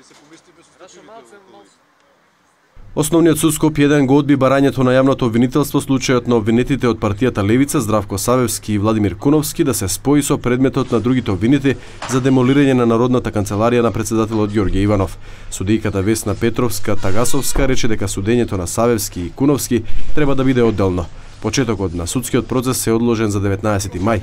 Основниот суд Скопје 1 го одби барањето на јавното обвинителство случајот на обвинетите од партијата Левица Здравко Савевски и Владимир Куновски да се спои со предметот на другите обвинети за демолирање на Народната канцеларија на претседателот Ѓорѓе Иванов. Судијката Весна Петровска-Тагасовска рече дека судењето на Савевски и Куновски треба да биде одделно. Почетокот на судскиот процес е одложен за 19 мај.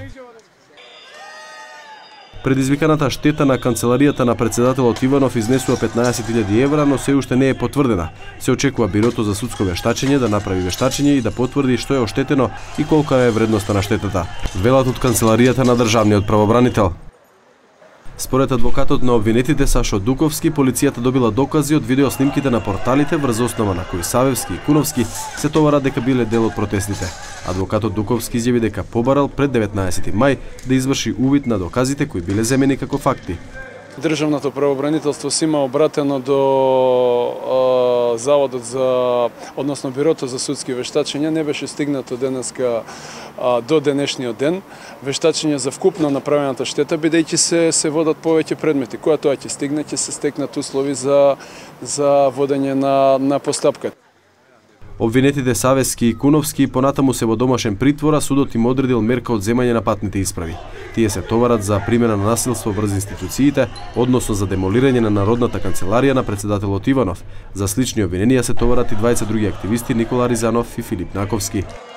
Предизвиканата штета на канцеларијата на претседателот Иванов изнесува 15.000 евра, но се уште не е потврдена. Се очекува Бирото за судско вештачење да направи вештачење и да потврди што е оштетено и колка е вредноста на штетата, велат од канцеларијата на државниот правобранител. Според адвокатот на обвинетите Сашо Дуковски, полицијата добила докази од видеоснимките на порталите врз основа на кои Савевски и Куновски се товарат дека биле дел од протестите. Адвокатот Дуковски изјави дека побарал пред 19 мај да изврши увид на доказите кои биле земени како факти. Државното правобранителство се има обратено до Заводот за, односно Бирото за судски вештачења, не беше стигнато денеска до денешниот ден. Вештачење за вкупно направената штета, бидејќи се водат повеќе предмети. Кога тоа ќе стигне, ќе се стекнат услови за водење на постапка. Обвинетите Савевски и Куновски понатаму се во домашен притвор, а судот им одредил мерка од земање на патните исправи. Тие се товарат за примена на насилство врз институциите, односно за демолирање на Народната канцеларија на претседателот Иванов. За слични обвиненија се товарат и двајца други активисти Никола Ризанов и Филип Наковски.